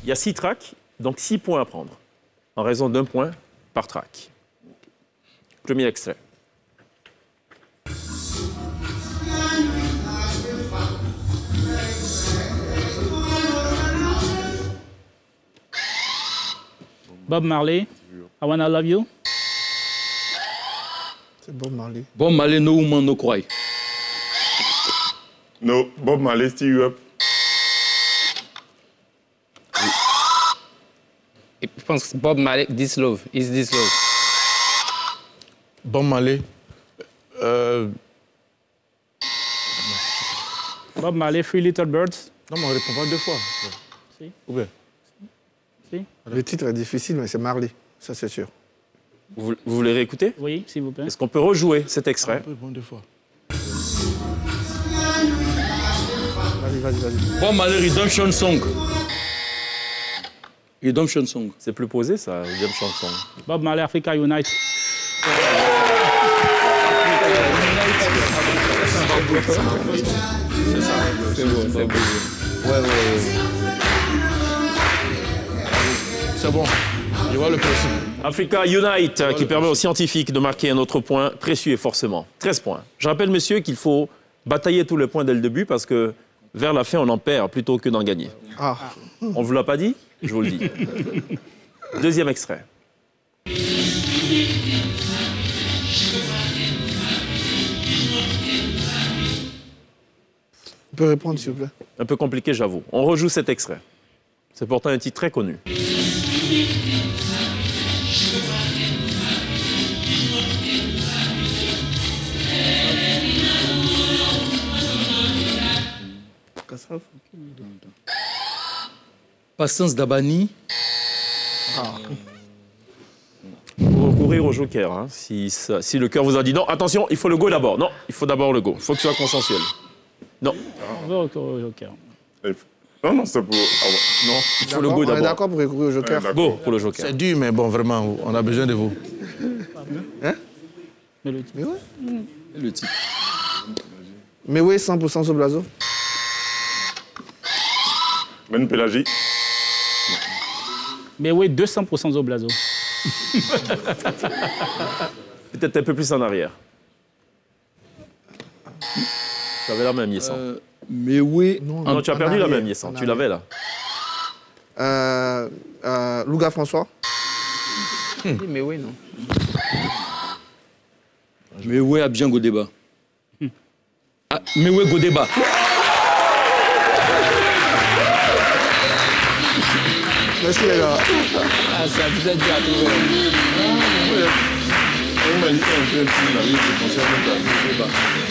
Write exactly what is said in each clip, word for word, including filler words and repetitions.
Il y a six tracks, donc six points à prendre, en raison d'un point par track. Premier extrait. Bob Marley, I Wanna Love You. C'est Bob Marley. Bob Marley, No Woman, No Cry. No, Bob Marley, Steer You Up. Je pense que Bob Marley, This Love, Is This Love. Bob Marley. Euh... Bob Marley, Three Little Birds. Non, mais on répond pas deux fois. Si. Ou bien? Si. Le titre est difficile, mais c'est Marley, ça c'est sûr. Vous, vous voulez réécouter? Oui, s'il vous plaît. Est-ce qu'on peut rejouer cet extrait? On peut répondre deux fois. Vas-y, vas-y, vas-y. Bob Marley, Redemption Song. Redemption Song. C'est plus posé, ça, Redemption Song. Bob Marley, Africa Unite. C'est ça. C'est bon, c'est bon. Ouais, ouais, ouais. C'est bon. Je vois le principe. Africa Unite, qui permet aux scientifiques de marquer un autre point précieux et forcément. treize points. Je rappelle, monsieur, qu'il faut batailler tous les points dès le début parce que vers la fin, on en perd plutôt que d'en gagner. Ah. On ne vous l'a pas dit? Je vous le dis. Deuxième extrait. On peut répondre, s'il vous plaît. Un peu compliqué, j'avoue. On rejoue cet extrait. C'est pourtant un titre très connu. Patience d'Abani. Ah. Vous recourir au joker. Hein. Si, ça, si le cœur vous a dit non, attention, il faut le go d'abord. Non, il faut d'abord le go. Il faut que ce soit consensuel. Non. On veut recourir au joker. Non, non, c'est pour... Ah ouais. Non, il faut le go On est d'abord. d'accord pour recourir au joker. Ouais, Go pour le joker. C'est dur, mais bon, vraiment, on a besoin de vous. Hein? Mais le titre. Mais ouais. Le titre. Mais oui, cent pour cent sur Blazo. Ben Pélagie. Mais oui, deux cents pour cent au Blazo. Peut-être un peu plus en arrière. Tu avais la même, Yessan. Euh, mais oui. Non, Non, tu as perdu la arrière, même, Yessan. en Tu l'avais là. Euh, euh, Louga François. Hmm. Mais oui, non. Mais oui, Abidjan Godéba. Ah, mais oui, Godéba. Merci les gars. Ah, ça vous a dit à trouver. On m'a dit un peu un petit navire qui concerne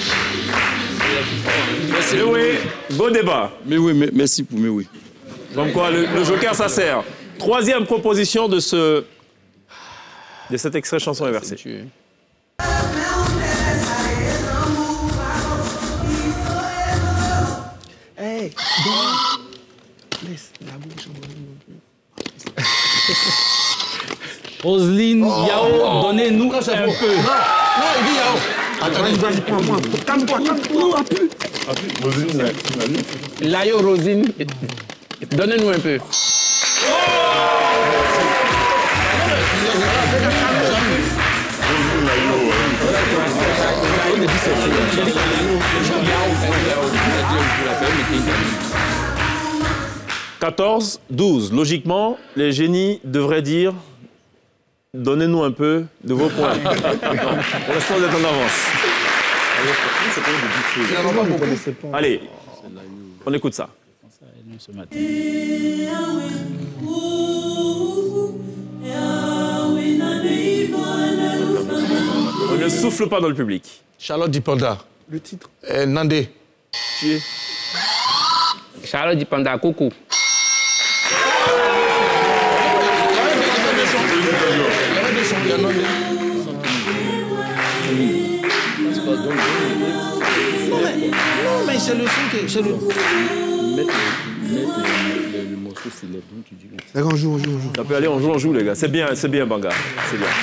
Merci. Mais oui, go débat. Mais oui, mais, merci pour mais oui. Comme quoi, le, le joker, ça sert. Troisième proposition de ce... de cet extrait chanson inversée. Hey, laisse la bouche en Roselyne, Yao, donnez-nous un peu. Non, il dit Yao. Attends, vas-y, prends-moi. Calme-toi, calme-toi. Layo Rosine, donnez-nous un peu. quatorze, douze. Logiquement, les génies devraient dire donnez-nous un peu de vos points. Pour l'instant, vous êtes en avance. Allez, on écoute ça. Ce matin. On ne souffle pas dans le public. Charlotte Dipanda. Le titre. Euh, Nandé. Tu es... Charlotte Dipanda, coucou. Non, mais c'est le son que... C'est le... Mettre le, le morceau célèbre dont tu dis. D'accord, on joue, on joue, on joue. Ça peut aller, on joue, on joue, les gars. C'est bien, c'est bien, Banga. C'est bien.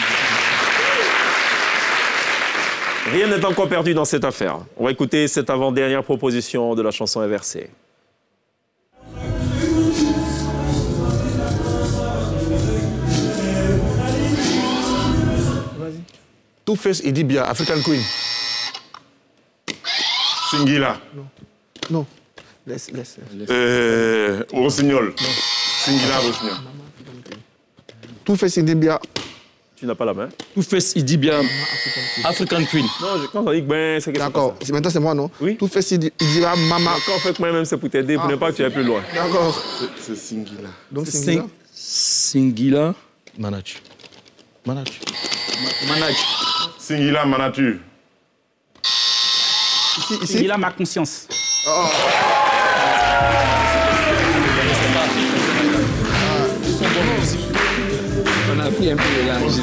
Rien n'est encore perdu dans cette affaire. On va écouter cette avant-dernière proposition de la chanson inversée. Two-Face Idibia, African Queen. Singila. Non. Laisse, laisse. Euh, Rossignol. Singila Rossignol. Two-Face Idibia. Tu n'as pas la main. Two-Face Idibia, African Queen. Non, je, quand on dit que ben, c'est que c'est D'accord. pas ça. Maintenant, c'est moi, non? Oui. Two-Face Idibia, Mama. Encore fait que moi-même, c'est pour t'aider, pour ne pas que tu ailles plus loin. D'accord. C'est Singila. Donc, Singila. Singila. Manachu. Manachu. Manage. Singila Manatu. Ici, ici. Il a ma conscience. On a pris un peu de l'argent.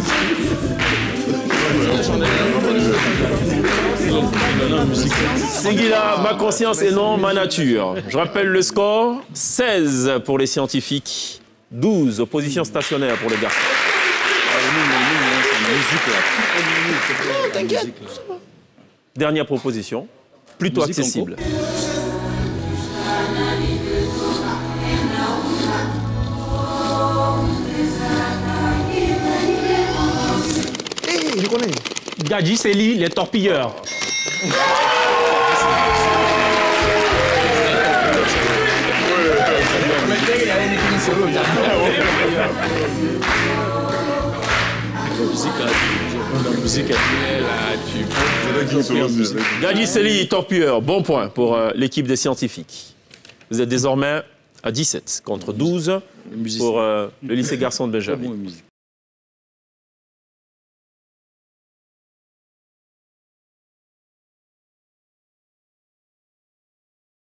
Singila, ma conscience et non ma nature. Je rappelle le score, seize pour les scientifiques, douze oppositions stationnaires pour les garçons. Dernière proposition, plutôt Musique accessible. Hé, je connais. Gadji Seli, les torpilleurs. La musique, Gadji Seli, torpilleur, bon point pour euh, l'équipe des scientifiques. Vous êtes désormais à dix-sept contre douze pour euh, le lycée garçon de Benjamin.